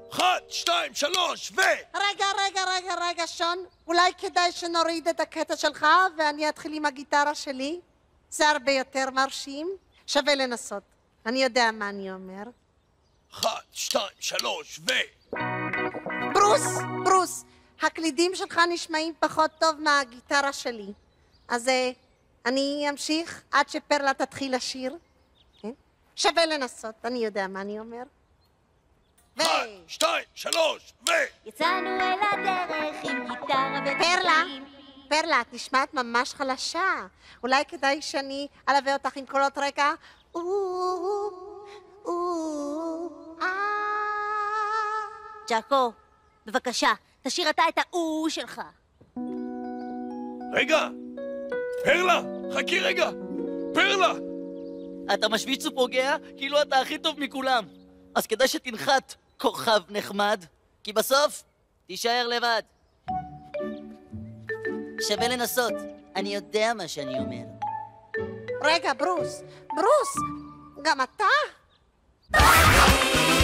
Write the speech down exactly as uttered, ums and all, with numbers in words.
אחת, שתיים, שלוש, ו... רגע, רגע, רגע, רגע, שון. אולי כדאי שנוריד את הקטע שלך ואני אתחיל עם הגיטרה שלי? זה הרבה יותר מרשים. שווה לנסות. אני יודע מה אני אומר. אחת, שתיים, שלוש, ו... ברוס, ברוס, הקלידים שלך נשמעים פחות טוב מהגיטרה שלי. אז אה, אני אמשיך עד שפרלה תתחיל לשיר. כן? שווה לנסות, אני יודע מה אני אומר. ו... אחת, שתיים, שלוש, ו... יצאנו אל הדרך עם גיטרה פרלה, ותקלידים. פרלה, את נשמעת ממש חלשה. אולי כדאי שאני אלווה אותך עם קולות רקע? או, או, אה. ג'אקו, בבקשה, תשאיר אתה את האו שלך. רגע! פרלה! חכי רגע! פרלה! אתה משוויץ ופוגע כאילו אתה הכי טוב מכולם. אז כדאי שתנחת, כוכב נחמד, כי בסוף תישאר לבד. שווה לנסות, אני יודע מה שאני אומר. רגע, ברוס, ברוס, גם אתה?